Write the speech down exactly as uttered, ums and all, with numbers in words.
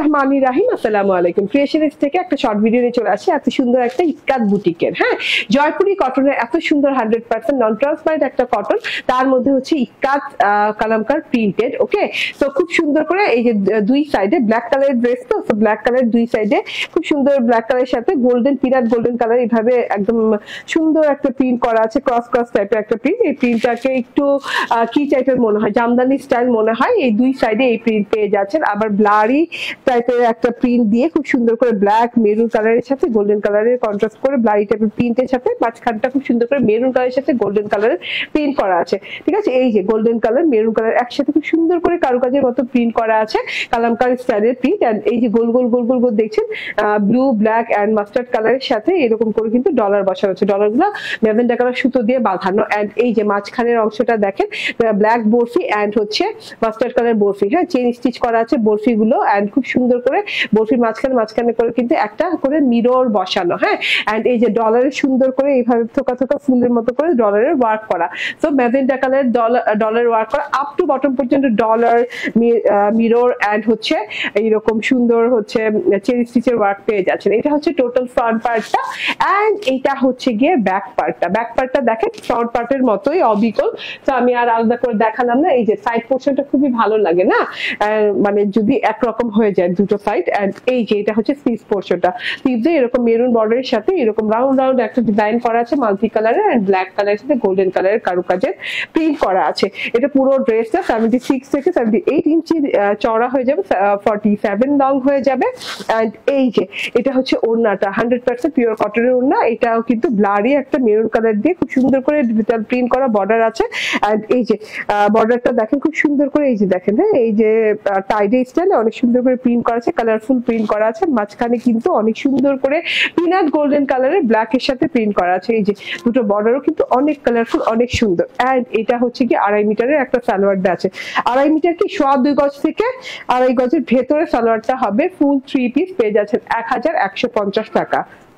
রহমানির রাহিম, আসসালামু আলাইকুম। ক্রিয়েশনিস্ট থেকে একটা শর্ট ভিডিও নিয়ে চলে আসছে, এত সুন্দর একটা ইক্কাত বুটিকের, হ্যাঁ জয়পুরি কটনের এত সুন্দর হান্ড্রেড পার্সেন্ট নন ট্রান্সপারেন্ট একটা কটন, তার মধ্যে হচ্ছে ইক্কাত কালামকার প্রিন্টেড। ওকে, তো খুব সুন্দর করে এই যে দুই সাইডে ব্ল্যাক কালারের ড্রেস, তো ব্ল্যাক কালার দুই সাইডে খুব সুন্দর ব্ল্যাক কালারের সাথে গোল্ডেন পিনাট গোল্ডেন কালার এইভাবে একদম সুন্দর একটা প্রিন্ট করা আছে, ক্রস ক্রস টাইপের একটা প্রিন্ট। এই প্রিন্টটাকে একটু কি টাইপের মনে হয়, জামদানি স্টাইল মনে হয়। এই দুই সাইডে এই প্রিন্ট পেয়ে যাচ্ছেন। আবার ব্লারি টাইপের একটা প্রিন্ট দিয়ে খুব সুন্দর করে ব্ল্যাক মেরুন কালারের সাথে গোল্ডেন কালারের কন্ট্রাস্ট করে ব্লারি টাইপের প্রিন্টের সাথে মাঝখানটা খুব সুন্দর করে মেরুন কালারের সাথে গোল্ডেন কালারের প্রিন্ট করা আছে। ঠিক আছে, এই যে গোল্ডেন কালার মেরুন কালার একসাথে খুব সুন্দর করে কারুকাজের মতো প্রিন্ট করা আছে, কালামকার স্টাইলের প্রিন্ট। এন্ড এই যে গোল গোল গোল গোল গোল দেখছেন ব্লু ব্ল্যাক এন্ড মাস্টার্ড কালারের সাথে এরকম করে কিন্তু ডলার বসানো আছে। ডলার গুলো ম্যাজেন্টা কালার সুতো দিয়ে বাঁধানো। এন্ড এই যে মাঝখানের অংশটা দেখেন ব্ল্যাক বরফি এন্ড হচ্ছে মাস্টার্ড কালার বরফি, হ্যাঁ চেইন স্টিচ করা আছে বরফি গুলো। এন্ড খুব সুন্দর করে বরফির মাঝখানে মাঝখানে করে কিন্তু একটা করে মিরর বসানো, হ্যাঁ এন্ড এই যে ডলারের সুন্দর করে এইভাবে থোকা থোকা ফুলের মতো করে ডলারের ওয়ার্ক করা। So magenta colour dollar dollar work করা আপ টু বটম পর্যন্ত ডলার মিরর এন্ড হচ্ছে এইরকম সুন্দর হচ্ছে চেইন স্টিচের ওয়ার্ক পেয়ে যাচ্ছেন। এটা হচ্ছে টোটাল ফ্রন্ট পার্টটা। এন্ড এটা হচ্ছে গিয়ে ব্যাক পার্টটা। ব্যাক পার্টটা দেখেন ফ্রন্ট পার্টের মতোই অবিকল, তো আমি আর আলাদা করে দেখালাম না। এই যে সাইড পোর্শনটা খুবই ভালো লাগে না, মানে যদি একরকম হয়ে যায় দুটো সাইড। এন্ড এই যে এটা হচ্ছে স্লিভস পোর্শনটা, স্লিভসে এরকম মেরুন বর্ডারের সাথে এরকম রাউন্ড রাউন্ড একটা ডিজাইন করা আছে মাল্টি কালারের এন্ড ব্ল্যাক কালারের সাথে গোল্ডেন কালারের কারুকাজের প্রিন্ট করা আছে। এটা পুরো ড্রেসটা সেভেন্টি সিক্স থেকে সেভেন্টি এইট ইঞ্চি চওড়া হয়ে যাবে, ফর্টি সেভেন লং হয়ে যাবে। এন্ড এই যে এটা হচ্ছে ওড়নাটা হান্ড্রেড পার্সেন্ট পিওর কটনের ওড়না। এটাও কিন্তু ব্লারি একটা মেরুন কালার দিয়ে খুব সুন্দর করে ডিজিটাল প্রিন্ট করা বর্ডার আছে। এন্ড এই যে বর্ডারটা দেখেন খুব সুন্দর করে, এই যে দেখেন হ্যাঁ এই যে টাইডে স্টাইলে অনেক সুন্দর করে প্রিন্ট করা আছে, কালারফুল প্রিন্ট করা আছে। মাঝখানে কিন্তু অনেক সুন্দর করে পিনাট গোল্ডেন কালারের ব্ল্যাক এর সাথে প্রিন্ট করা আছে। এই যে দুটো বর্ডারও কিন্তু অনেক কালারফুল, অনেক সুন্দর। এন্ড এটা হচ্ছে কি আড়াই মিটারের একটা সালোয়ারটা আছে। আড়াই মিটার কি সোয়া দুই গজ থেকে আড়াই গজের ভেতরে সালোয়ারটা হবে। ফুল থ্রি পিস পেয়ে যাচ্ছেন এক হাজার একশো পঞ্চাশ টাকা।